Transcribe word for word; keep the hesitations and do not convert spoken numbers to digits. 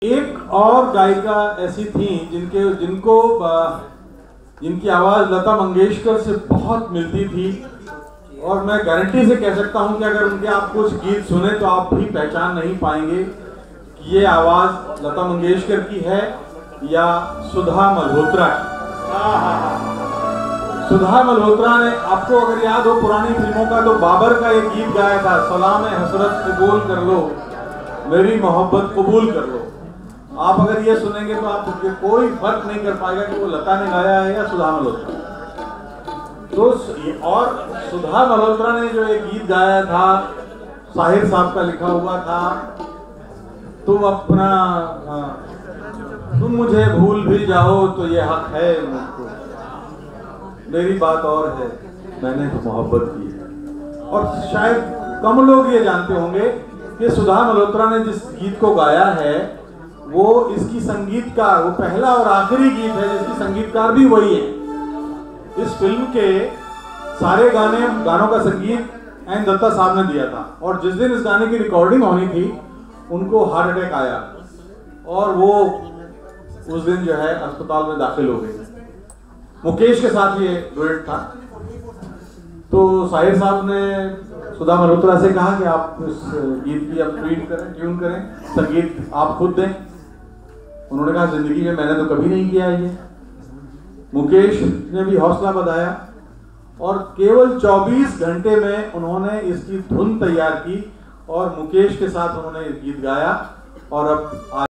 एक और गायिका ऐसी थी जिनके जिनको जिनकी आवाज़ लता मंगेशकर से बहुत मिलती थी, और मैं गारंटी से कह सकता हूं कि अगर उनके आप कुछ गीत सुने तो आप भी पहचान नहीं पाएंगे कि ये आवाज़ लता मंगेशकर की है या सुधा मल्होत्रा की। सुधा मल्होत्रा ने, आपको अगर याद हो पुरानी फिल्मों का, तो बाबर का एक गीत गाया था, सलाम हसरत कबूल कर लो, मेरी मोहब्बत कबूल कर लो। आप अगर ये सुनेंगे तो आप कोई फर्क नहीं कर पाएगा कि वो लता ने गाया है या सुधा मल्होत्रा। तो और सुधा मल्होत्रा ने जो एक गीत गाया था, साहिर साहब का लिखा हुआ था, तुम अपना तुम मुझे भूल भी जाओ तो ये हक है मुझको, मेरी बात और है मैंने तो मोहब्बत की है। और शायद कम लोग ये जानते होंगे कि सुधा मल्होत्रा ने जिस गीत को गाया है वो इसकी संगीतकार, वो पहला और आखिरी गीत है जिसकी संगीतकार भी वही है। इस फिल्म के सारे गाने गानों का संगीत एन दत्ता साहब ने दिया था, और जिस दिन इस गाने की रिकॉर्डिंग होनी थी उनको हार्ट अटैक आया और वो उस दिन जो है अस्पताल में दाखिल हो गए। मुकेश के साथ ये डुएट था। तो साहिर साहब ने सुधा मल्होत्रा से कहा कि आप इस गीत की आप ट्वीट करें, ट्यून करें, संगीत आप खुद दें। उन्होंने कहा जिंदगी में मैंने तो कभी नहीं किया ये। मुकेश ने भी हौसला बढ़ाया और केवल चौबीस घंटे में उन्होंने इसकी धुन तैयार की और मुकेश के साथ उन्होंने गीत गाया। और अब